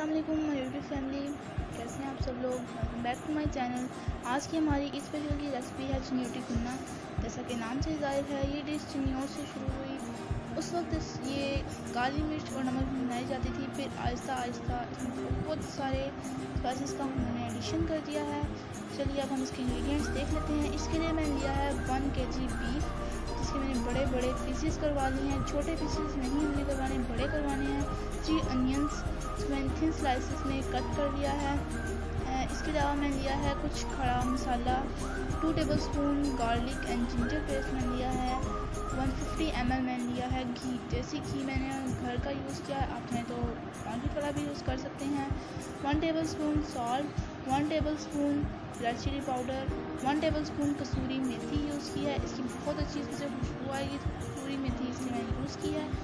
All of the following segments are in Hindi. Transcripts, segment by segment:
अस्सलाम वालेकुम माय यूट्यूब फैमिली, कैसे हैं आप सब लोग। Welcome back to my channel. आज की हमारी इस वीडियो की रेसिपी है चिन्योटी कुन्ना। जैसा कि नाम से जाहिर है, ये डिश चिन्योट से शुरू हुई। उस वक्त ये काली मिर्च और नमक में बनाई जाती थी, फिर आहिस्ता आहिस्ता इसमें बहुत सारे स्पाइसेस का उन्होंने एडिशन कर दिया है। चलिए अब हम इसके इंग्रेडिएंट्स देख लेते हैं। इसके लिए मैंने लिया है 1 kg बीफ, जिसके मैंने बड़े बड़े पीसेस करवा लिए हैं। छोटे पीसेस नहीं हमने करवाने, बड़े करवाने हैं। 3 अनियंस मैंने थिन स्लाइसेस में कट कर लिया है। इसके अलावा मैंने लिया है कुछ खड़ा मसाला, 2 tablespoon garlic and ginger paste मैंने लिया है। 150 ml मैंने लिया है घी, देसी घी मैंने घर का यूज़ किया है, आप चाहें तो पैकेट वाला भी यूज़ कर सकते हैं। 1 tablespoon salt, 1 tablespoon red chilli powder, 1 tablespoon कसूरी मेथी यूज़ की है। इसकी बहुत अच्छी से खुशबू आएगी, कसूरी मेथी इसलिए मैंने यूज़ की है।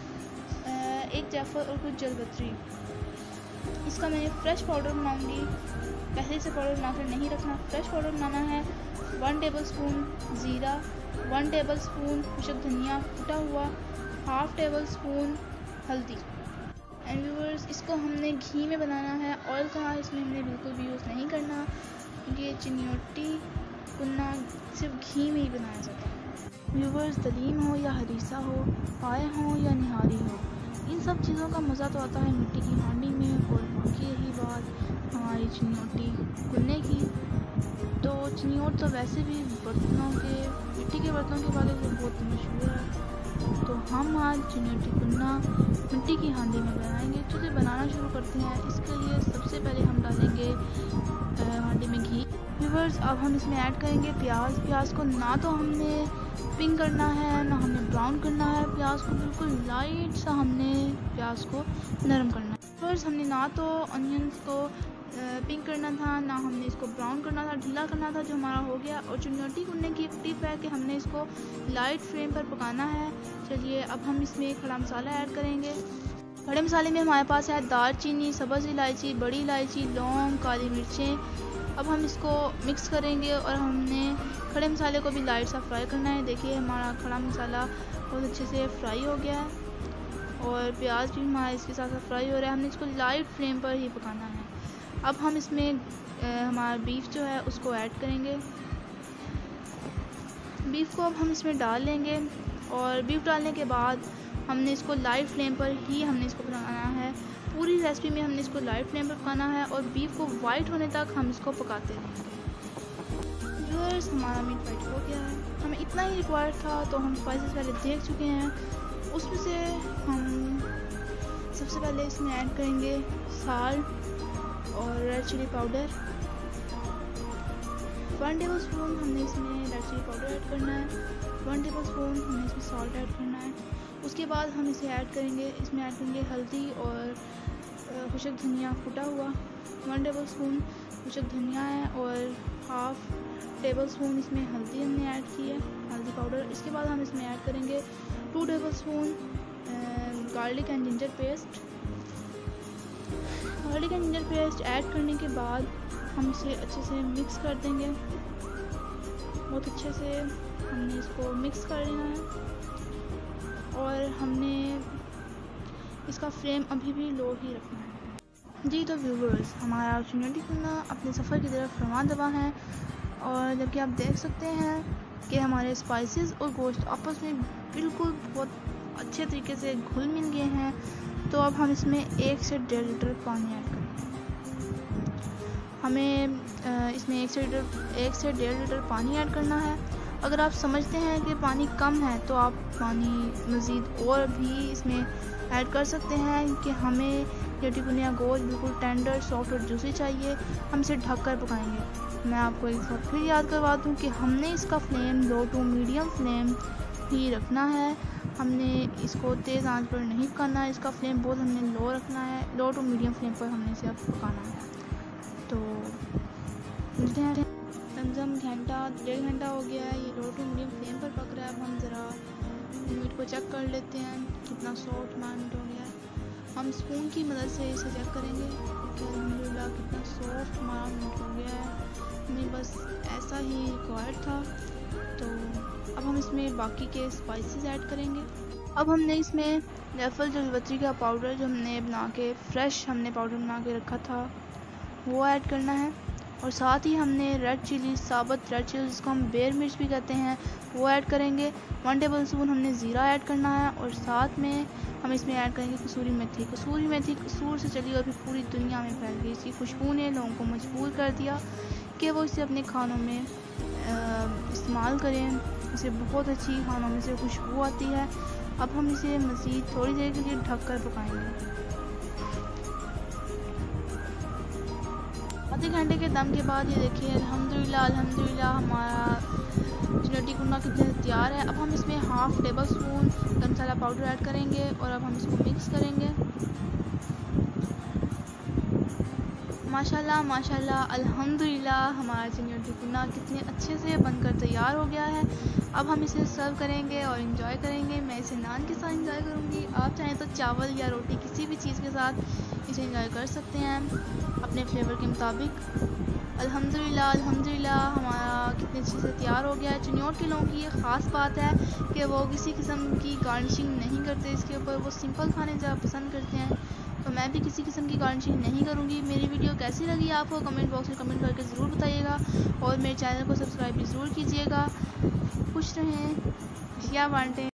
1 जायफल और कुछ जलपत्री। इसका मैं फ्रेश पाउडर बनाऊंगी, पहले से पाउडर बनाकर नहीं रखना, फ्रेश पाउडर बनाना है। 1 टेबलस्पून ज़ीरा, 1 टेबलस्पून खुशक धनिया कुटा हुआ, 1/2 टेबलस्पून हल्दी। एंड व्यूअर्स, इसको हमने घी में बनाना है, ऑयल का इसमें हमने बिल्कुल भी यूज़ नहीं करना, क्योंकि ये चिन्योटी कुन्ना सिर्फ घी में ही बनाया जाता है। व्यूअर्स, दलीम हो या हरीसा हो, पाए हों या निहारी हो, इन सब चीज़ों का मज़ा तो आता है मिट्टी की हांडी में। और बाकी रही बात हमारी चिन्योटी कुन्ने की, तो चिन्योट तो वैसे भी बर्तनों के, मिट्टी के बर्तनों के वाले से बहुत मशहूर है। तो हम आज चिन्योटी कुन्ना मिट्टी की हांडी में बनाएंगे। चलिए बनाना शुरू करते हैं। इसके लिए सबसे पहले हम डालेंगे हांडी में घी। व्यूअर्स, अब हम इसमें ऐड करेंगे प्याज। प्याज को ना तो हमने पिंक करना है, ना हमने ब्राउन करना है। प्याज को बिल्कुल लाइट सा हमने प्याज को नरम करना है। व्यूअर्स, हमने ना तो अनियंस को पिंक करना था, ना हमने इसको ब्राउन करना था, ढीला करना था, जो हमारा हो गया। और चिन्योटी कुन्ने की एक टिप है कि हमने इसको लाइट फ्लेम पर पकाना है। चलिए अब हम इसमें खड़ा मसाला ऐड करेंगे। खड़े मसाले में हमारे पास है दालचीनी, सब्ज़ इलायची, बड़ी इलायची, लौंग, काली मिर्चें। अब हम इसको मिक्स करेंगे और हमने खड़े मसाले को भी लाइट सा फ्राई करना है। देखिए हमारा खड़ा मसाला बहुत अच्छे से फ्राई हो गया है और प्याज भी हमारा इसके साथ साथ फ्राई हो रहा है। हमने इसको लाइट फ्लेम पर ही पकाना है। अब हम इसमें हमारा बीफ जो है उसको ऐड करेंगे। बीफ को अब हम इसमें डाल लेंगे और बीफ डालने के बाद हमने इसको लाइट फ्लेम पर ही हमने इसको पकाना है। पूरी रेसिपी में हमने इसको लाइट फ्लेम पर पकाना है और बीफ को वाइट होने तक हम इसको पकाते रहेंगे। व्यूअर्स, हमारा मीट वाइट हो गया है। हमें इतना ही रिक्वायर्ड था, तो हम स्पाइसेस पहले देख चुके हैं। उसमें से हम सबसे पहले इसमें ऐड करेंगे साल्ट और रेड चिली पाउडर। 1 टेबलस्पून हमने इसमें रेड चिली पाउडर ऐड करना है। 1 टेबलस्पून हमने इसमें सॉल्ट ऐड करना है। उसके बाद हम इसे ऐड करेंगे, इसमें ऐड करेंगे हल्दी और खुशक धनिया कुटा हुआ। 1 टेबलस्पून खुशक धनिया है और 1/2 टेबलस्पून इसमें हल्दी हमने ऐड की है, हल्दी पाउडर। इसके बाद हम इसमें ऐड करेंगे 2 tablespoon garlic and ginger paste. Garlic and ginger paste add करने के बाद हम इसे अच्छे से मिक्स कर देंगे। बहुत अच्छे से हमने इसको मिक्स कर लेना है और हमने इसका फ्लेम अभी भी लो ही रखना है। जी तो व्यूअर्स, हमारा चिन्योटी कुन्ना अपने सफ़र की तरफ रवां दवा है और जबकि आप देख सकते हैं कि हमारे स्पाइसेस और गोश्त आपस में बिल्कुल बहुत अच्छे तरीके से घुल मिल गए हैं। तो अब हम इसमें 1 से 1.5 लीटर पानी ऐड करेंगे। हमें इसमें 1 से 1.5 लीटर पानी ऐड करना है। अगर आप समझते हैं कि पानी कम है तो आप पानी मज़ीद और भी इसमें ऐड कर सकते हैं कि हमें चिन्योटी कुन्ना गोश्त बिल्कुल टेंडर, सॉफ्ट और जूसी चाहिए। हम इसे ढक कर पकाएंगे। मैं आपको एक बार फिर याद करवा दूं कि हमने इसका flame low to medium flame ही रखना है। हमने इसको तेज़ आंच पर नहीं पकाना है, इसका फ्लेम बहुत हमने लो रखना है। लो टू मीडियम फ्लेम पर हमने इसे अब पकाना है। तो मिलते हैं। कम घंटा 1.5 घंटा हो गया है, ये लो टू मीडियम फ्लेम पर पक रहा है। अब हम ज़रा मीट को चेक कर लेते हैं कितना सॉफ्ट हमारा मीट हो गया है। हम स्पून की मदद से इसे चेक करेंगे कि अल्हम्दुलिल्लाह कितना सॉफ्ट हमारा मीट हो गया है। हमें बस ऐसा ही रिक्वायर्ड था। तो अब हम इसमें बाकी के स्पाइसेस ऐड करेंगे। अब हमने इसमें जायफल जलवत्री का पाउडर जो हमने बना के फ्रेश हमने पाउडर बना के रखा था वो ऐड करना है। और साथ ही हमने रेड चिली, साबुत रेड चिली जिसको हम बेर मिर्च भी कहते हैं, वो ऐड करेंगे। 1 टेबल स्पून हमने ज़ीरा ऐड करना है और साथ में हम इसमें ऐड करेंगे कसूरी मेथी। कसूरी मेथी कसूर से चली और फिर पूरी दुनिया में फैल गई। इसकी खुशबू ने लोगों को मजबूर कर दिया कि वो इसे अपने खानों में इस्तेमाल करें। इसे बहुत अच्छी खानों में से खुशबू आती है। अब हम इसे मज़ीद थोड़ी देर के लिए ढक कर पकाएंगे। आधे घंटे के दम के बाद ये देखिए अल्हम्दुलिल्लाह हमारा चिनोटी कुन्ना कितने तैयार है। अब हम इसमें 1/2 टेबल स्पून गरम मसाला पाउडर ऐड करेंगे और अब हम इसको मिक्स करेंगे। माशाल्लाह अल्हम्दुलिल्लाह हमारा चिनोटी कुन्ना कितने अच्छे से बनकर तैयार हो गया है। अब हम इसे सर्व करेंगे और इंजॉय करेंगे। मैं इसे नान के साथ इंजॉय करूँगी। आप चाहें तो चावल या रोटी किसी भी चीज़ के साथ इसे इंजॉय कर सकते हैं अपने फ्लेवर के मुताबिक। अल्हम्दुलिल्लाह हमारा कितने अच्छे से तैयार हो गया है। चिन्योट के लोगों की ये ख़ास बात है कि वो किसी किस्म की गार्निशिंग नहीं करते इसके ऊपर, वो सिंपल खाने ज़्यादा पसंद करते हैं। तो मैं भी किसी किस्म की गार्निशिंग नहीं करूँगी। मेरी वीडियो कैसी लगी आपको कमेंट बॉक्स में कमेंट करके ज़रूर बताइएगा और मेरे चैनल को सब्सक्राइब भी ज़रूर कीजिएगा। खुश रहें, खुशियाँ बांटें।